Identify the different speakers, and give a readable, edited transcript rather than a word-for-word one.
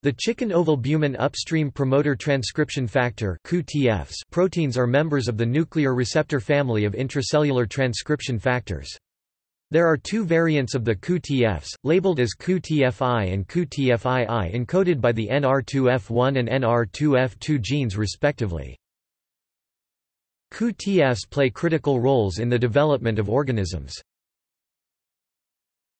Speaker 1: The chicken ovalbumin upstream promoter-transcription factor (QTFs) proteins are members of the nuclear receptor family of intracellular transcription factors. There are two variants of the QTFs, labeled as QTFI and QTFII, encoded by the NR2F1 and NR2F2 genes respectively. QTFs play critical roles in the development of organisms.